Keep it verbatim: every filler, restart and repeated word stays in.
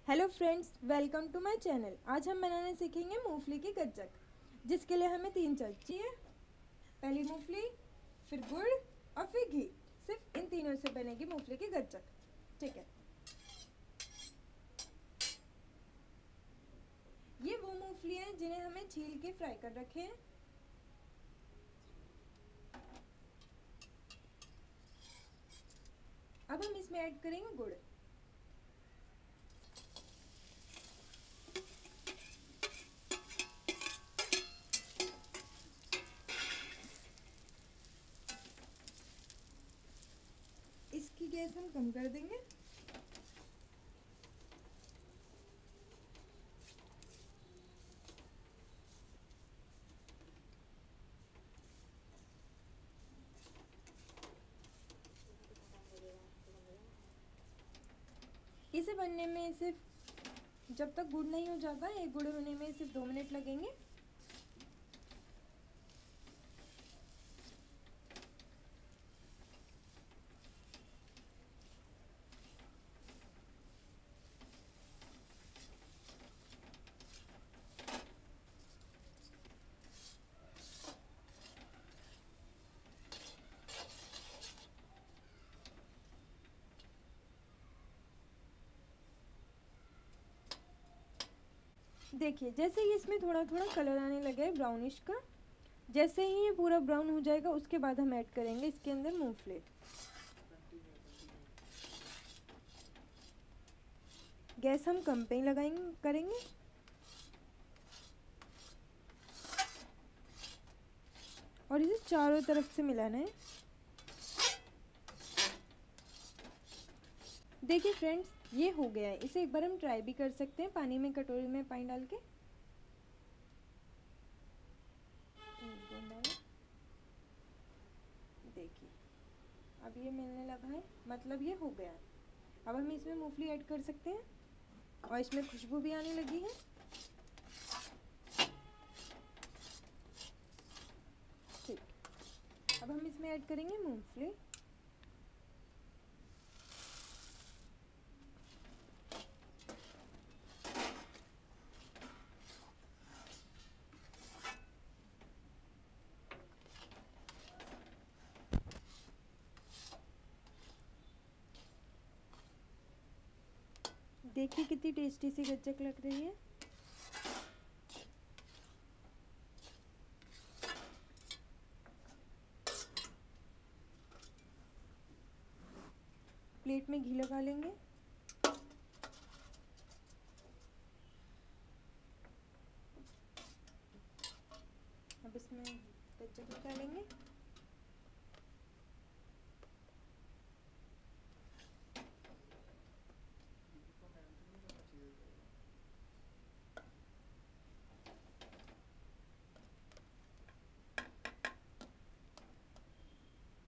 Hello friends, welcome to my channel. आज हम बनाने सीखेंगे मूंगफली की गज्जक, जिसके लिए हमें तीन चीज़ चाहिए। पहली मूंगफली, फिर गुड़ और फिर घी। सिर्फ इन तीनों से बनेगी मूंगफली की गज्जक। ठीक है। ये वो मूंगफली हैं जिन्हें हमें छील के फ्राई कर रखे हैं। अब हम इसमें ऐड करेंगे गुड़। इसकी गैस हम कम कर देंगे। इसे बनने में सिर्फ जब तक गुड़ नहीं हो जाता, एक गुड़ होने में सिर्फ दो मिनट लगेंगे। देखिए, जैसे ही इसमें थोड़ा थोड़ा कलर आने लगा है ब्राउनिश का, जैसे ही ये पूरा ब्राउन हो जाएगा उसके बाद हम ऐड करेंगे इसके अंदर मूंगफली। गैस हम कम पे ही लगाएंगे करेंगे। और इसे चारों तरफ से मिलाना है। देखिए फ्रेंड्स, ये हो गया है। इसे एक बार हम ट्राई भी कर सकते हैं पानी में, कटोरी में पानी डाल के। देखिए, अब ये मिलने लगा है, मतलब ये हो गया है। अब हम इसमें मूंगफली ऐड कर सकते हैं और इसमें खुशबू भी आने लगी है। ठीक, अब हम इसमें ऐड करेंगे मूंगफली। देखिए कितनी टेस्टी सी गज्जक लग रही है। प्लेट में घी लगा लेंगे। अब इसमें गज्जक निकालेंगे।